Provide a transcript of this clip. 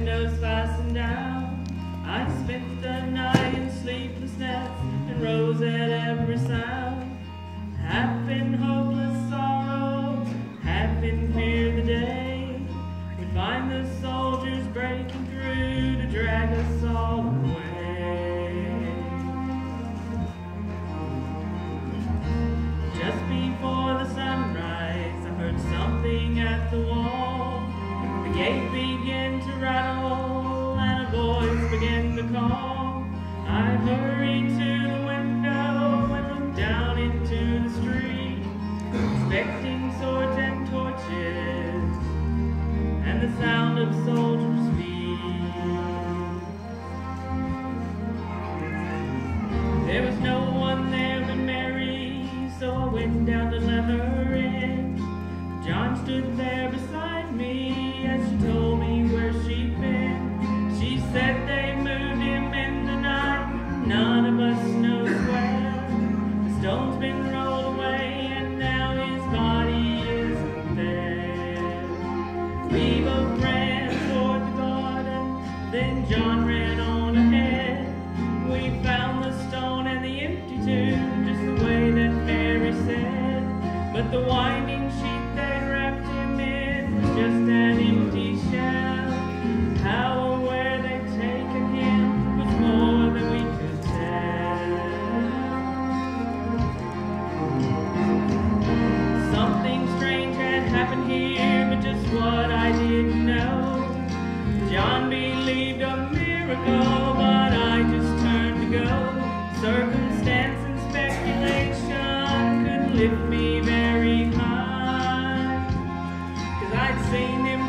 windows fastened down. I spent the night in sleeplessness and rose at every sound. Half in hopeless sorrow, half in fear the day we'd find the soldiers breaking through to drag us all away. Just before the sunrise, I heard something at the wall. The gate began to rattle and a voice began to call. I hurried to the window and looked down into the street, expecting swords and torches and the sound of soldiers' feet. There was no one there but Mary, so I went down to let her in. John stood there beside me as she told me where she'd been. She said they moved him in the night, none of us knows where. The stone's been rolled away and now his body isn't there. We both ran toward the garden, then John ran on ahead. We found the stone and the empty tomb, just the way that Mary said. But the winding sheet they'd wrapped him in was just an empty shell. How or where they'd taken him was more than we could tell. Something strange had happened here, but just what I didn't know. John believed a miracle, but I just turned to go. Circumstance and speculation couldn't lift me very high, 'cause I'd seen him